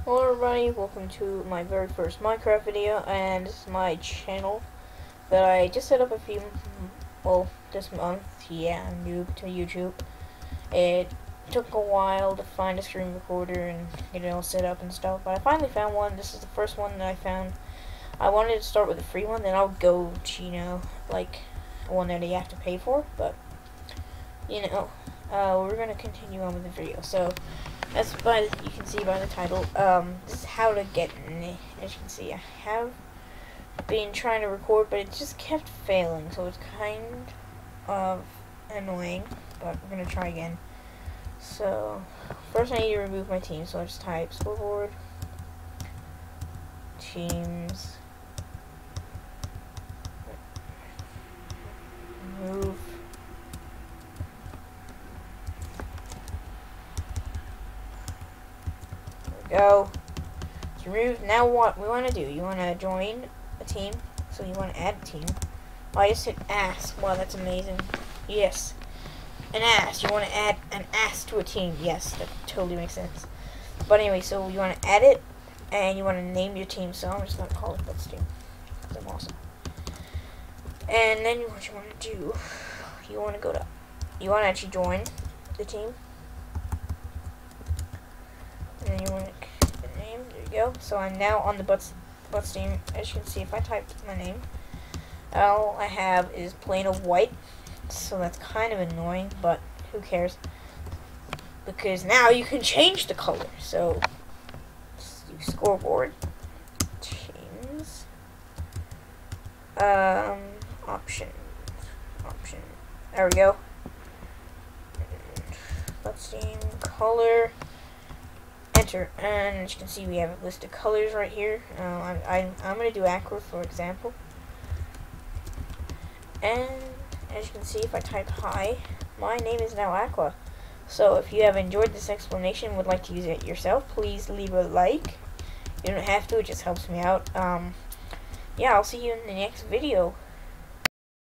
Hello everybody, welcome to my very first Minecraft video, and this is my channel that I just set up this month. Yeah, I'm new to YouTube. It took a while to find a screen recorder and get it all set up and stuff, but I finally found one. This is the first one that I found. I wanted to start with a free one, then I'll go to, like, one that you have to pay for, but, we're going to continue on with the video. So, as you can see by the title, this is how to get in. As you can see, I have been trying to record, but it just kept failing, so it's kind of annoying, but we're going to try again. So, first I need to remove my team, so I just type Scoreboard, Teams, remove. Go. It's removed. Now what we want to do? You want to join a team. So you want to add a team. Oh, I just hit ask. Wow, that's amazing. Yes. An ask. You want to add an ask to a team. Yes, that totally makes sense. But anyway, so you want to add it, and you want to name your team. So I'm just going to call it Let's Team. Because I'm awesome. And then what you want to do, you want to actually join the team. And then you want to click the name. There you go. So I'm now on the Butts team. As you can see, if I type my name, all I have is plain of white. So that's kind of annoying, but who cares? Because now you can change the color. So let's do Scoreboard. Teams. Option. There we go. Butts team color. Enter, and as you can see, we have a list of colors right here. I'm going to do aqua, for example. And as you can see, if I type hi, my name is now Aqua. So if you have enjoyed this explanation and would like to use it yourself, please leave a like. You don't have to, it just helps me out. Yeah, I'll see you in the next video.